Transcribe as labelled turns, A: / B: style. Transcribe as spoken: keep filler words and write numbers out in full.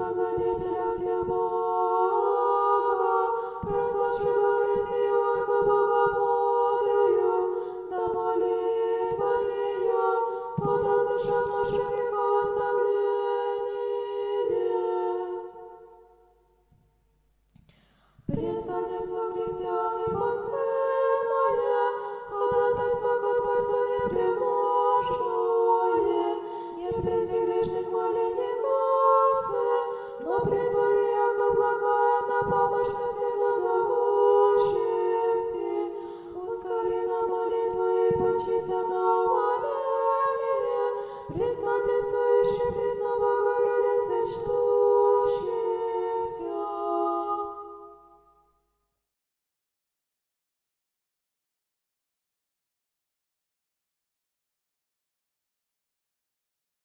A: благодетеля всех Бога, прославшего в России Ольгу Богомудрую, да молитва ее подаст душам нашим грехооставление. Предстательство христиан непостыдное, ходатайство ко Творцу непреложное, не презри грешных молений глаза, но притвори, яко благая на помощь на светло зовущих ти. Ускори на молитву и почися на